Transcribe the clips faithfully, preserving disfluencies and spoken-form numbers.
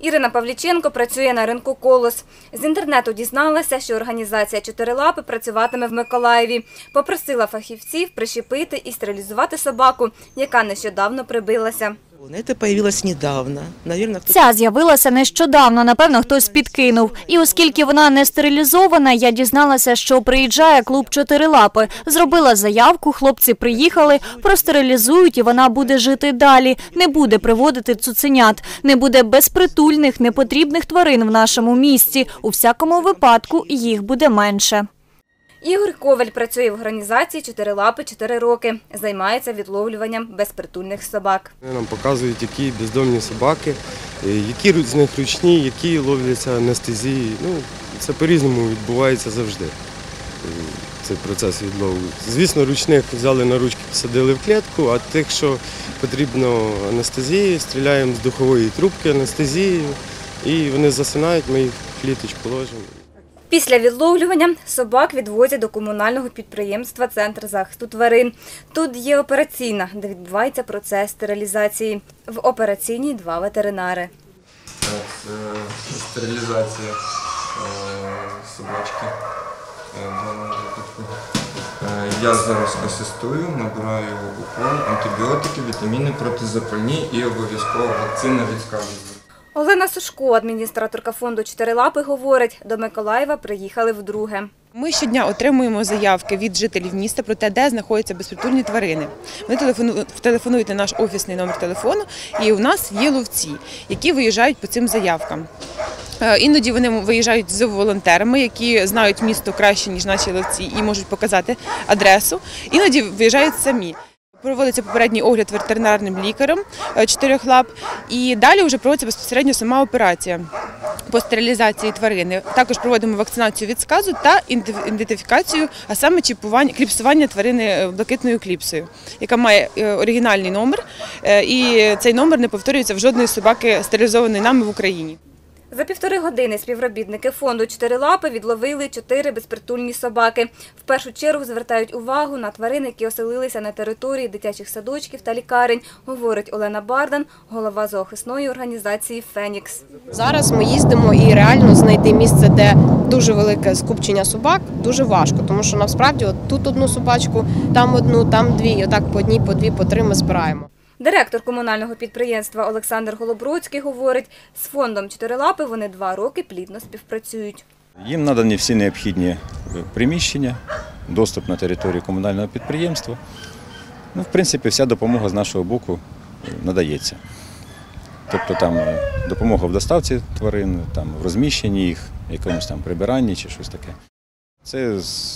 Ірина Павліченко працює на ринку «Колос». З інтернету дізналася, що організація «Чотирилапи» працюватиме в Миколаєві. Попросила фахівців прищепити і стерилізувати собаку, яка нещодавно прибилася. Це з'явилося недавно. Ця з'явилася нещодавно, напевно, хтось підкинув. І оскільки вона не стерилізована, я дізналася, що приїжджає клуб «Чотирилапи». Зробила заявку, хлопці приїхали, простерилізують і вона буде жити далі. Не буде приводити цуценят, не буде безпритульних, непотрібних тварин в нашому місті. У всякому випадку їх буде менше. Ігор Коваль працює в організації «Чотирилапи» чотири роки. Займається відловлюванням безпритульних собак. Нам показують, які бездомні собаки, які з них ручні, які ловляться анестезії. Ну, це по-різному відбувається завжди, цей процес відлову. Звісно, ручних взяли на ручки, посадили в клітку, а тих, що потрібно анестезії, стріляємо з духової трубки анестезією, і вони засинають, ми їх в кліточку ложимо. Після відловлювання собак відвозять до комунального підприємства «Центр захисту тварин». Тут є операційна, де відбувається процес стерилізації. В операційній два ветеринари. Це стерилізація собачки. Я зараз асистую, набираю укол, антибіотики, вітаміни, протизапальні і обов'язково вакцина від сказу. Олена Сушко, адміністраторка фонду «Чотирилапи», говорить, до Миколаєва приїхали вдруге. Ми щодня отримуємо заявки від жителів міста про те, де знаходяться безпритульні тварини. Вони телефонують на наш офісний номер телефону, і у нас є ловці, які виїжджають по цим заявкам. Іноді вони виїжджають з волонтерами, які знають місто краще, ніж наші ловці, і можуть показати адресу. Іноді виїжджають самі. Проводиться попередній огляд ветеринарним лікарем чотирьох лап, і далі вже проводиться безпосередньо сама операція по стерилізації тварини. Також проводимо вакцинацію від сказу та ідентифікацію, а саме чіпування, кліпсування тварини блакитною кліпсою, яка має оригінальний номер, і цей номер не повторюється в жодної собаки, стерилізованої нами в Україні. За півтори години співробітники фонду «Чотирилапи» відловили чотири безпритульні собаки. В першу чергу звертають увагу на тварин, які оселилися на території дитячих садочків та лікарень, говорить Олена Бардан, голова зоохисної організації «Фенікс». Зараз ми їздимо і реально знайти місце, де дуже велике скупчення собак, дуже важко, тому що насправді от тут одну собачку, там одну, там дві, і отак по одній, по дві, по три ми збираємо. Директор комунального підприємства Олександр Голобродський говорить, з фондом «Чотирилапи» вони два роки плідно співпрацюють. Їм надані всі необхідні приміщення, доступ на територію комунального підприємства. Ну, в принципі, вся допомога з нашого боку надається. Тобто там допомога в доставці тварин, там, в розміщенні їх, якомусь там прибиранні чи щось таке. Це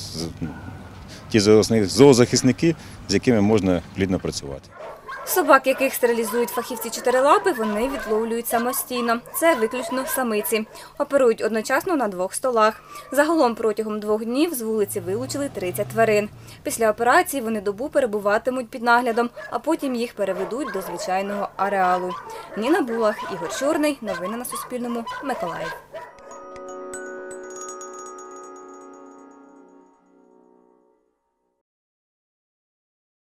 ті зоозахисники, з якими можна плідно працювати. Собак, яких стерилізують фахівці «Чотирилапи», вони відловлюють самостійно. Це виключно самиці. Оперують одночасно на двох столах. Загалом протягом двох днів з вулиці вилучили тридцять тварин. Після операції вони добу перебуватимуть під наглядом, а потім їх переведуть до звичайного ареалу. Ніна Булах, Ігор Чорний. Новини на Суспільному. Миколаїв.